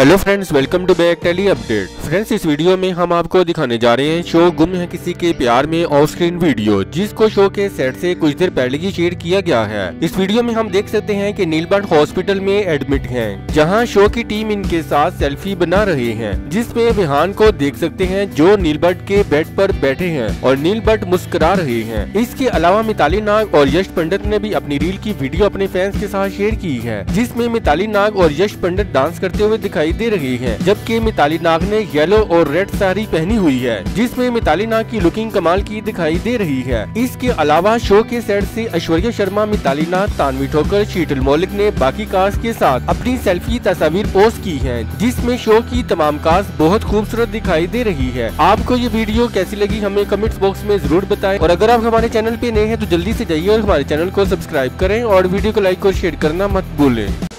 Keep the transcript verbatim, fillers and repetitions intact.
Hello friends, welcome to back tele update. Friends, इस video में हम आपको दिखाने जा रहे हैं शो गुम है किसी के प्यार में ऑफ स्क्रीन वीडियो, जिसको शो के सेट से कुछ देर पहले ही शेयर किया गया है। इस वीडियो में हम देख सकते हैं कि नीलबर्ड हॉस्पिटल में एडमिट हैं, जहां शो की टीम इनके साथ सेल्फी बना रहे हैं, जिसमें विहान को देख सकते हैं जो नीलबर्ड के बेड पर बैठे हैं और नीलबर्ड मुस्कुरा रहे हैं। इसके अलावा मिताली नाग और यश पंडित ने भी अपनी रील की वीडियो अपने फैंस के साथ शेयर की है, जिसमें मिताली नाग और यश पंडित डांस करते हुए दिखाई दे रही है, जबकि मिताली नाग ने येलो और रेड साड़ी पहनी हुई है, जिसमें मिताली नाग की लुकिंग कमाल की दिखाई दे रही है। इसके अलावा शो के सेट से ऐश्वर्या शर्मा, मिताली नाग, तानवी ठोकर, शीतल मौलिक ने बाकी कास्ट के साथ अपनी सेल्फी तस्वीर पोस्ट की है, जिसमें शो की तमाम कास्ट बहुत खूबसूरत दिखाई दे रही है। आपको ये वीडियो कैसी लगी हमें कमेंट्स बॉक्स में जरूर बताएं, और अगर आप हमारे चैनल पे नए हैं तो जल्दी से जाइए और हमारे चैनल को सब्सक्राइब करें और वीडियो को लाइक और शेयर करना मत भूलें।